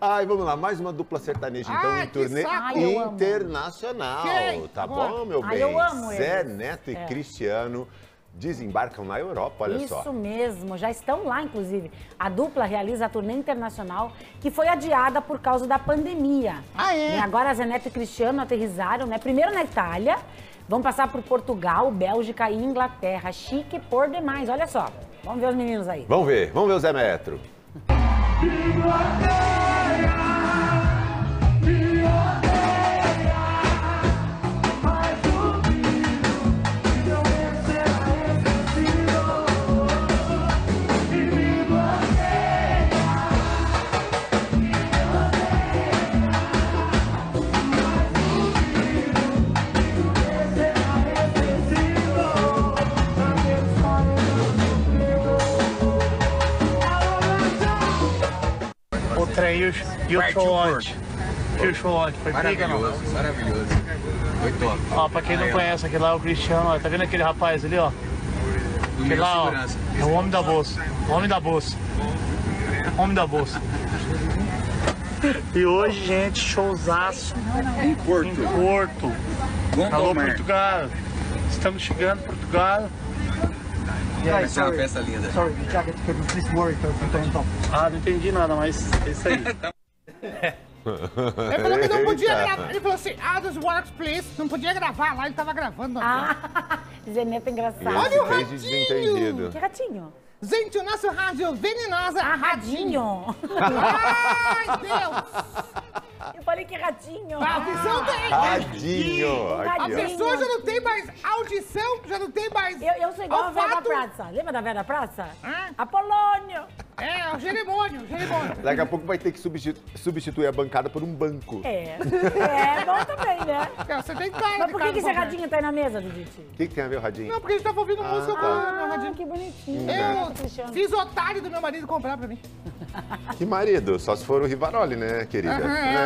Ai, vamos lá, mais uma dupla sertaneja, então, em turnê internacional. Tá bom, meu bem? Eu amo Zé eles. Neto e Cristiano desembarcam na Europa, olha só. Isso mesmo, já estão lá, inclusive. A dupla realiza a turnê internacional que foi adiada por causa da pandemia. E agora Zé Neto e Cristiano aterrizaram, né? Primeiro na Itália, vão passar por Portugal, Bélgica e Inglaterra. Chique por demais, olha só. Vamos ver os meninos aí. Vamos ver o Zé Neto. O trem e o show ontem. E o show ontem foi briga, não? Maravilhoso. Foi top. Ó, pra quem não conhece, aquele lá é o Cristiano, ó, tá vendo aquele rapaz ali, ó? Aquele lá, ó, é o homem da bolsa. O homem da bolsa. O homem da bolsa. E hoje, gente, showzaço Em Porto. em Porto. Alô, Gondomar. Portugal. Estamos chegando, Portugal. Vai ser uma festa linda. Ah, não entendi nada, mas é isso aí. Ele falou que não podia gravar. Ele falou assim, this works, please. Não podia gravar lá, ele tava gravando. Zé Neto é engraçado. Olha o Fez de desentendido. Que ratinho? Gente, o nosso rádio venenosa. Radinho. Ai, Deus. Eu falei que ratinho. A audição tem. Tadinho. A Aqui, ó. pessoa já não tem mais audição, já não tem mais Eu sou igual a Vera olfato. Praça. Lembra da Vera Praça? Hã? Apolônio. É o Jeremônio. Daqui a pouco vai ter que substituir a bancada por um banco. É bom também, né? Você tem cara Mas de por cara que esse bom, né? radinho tá aí na mesa, Dudite? O que tem a ver o radinho? Não, porque a gente tava ouvindo música com o meu radinho. Que bonitinho. Eu Cristiano. fiz otário do meu marido comprar pra mim. Que marido? Só se for o Rivaroli, né, querida? Aham, é.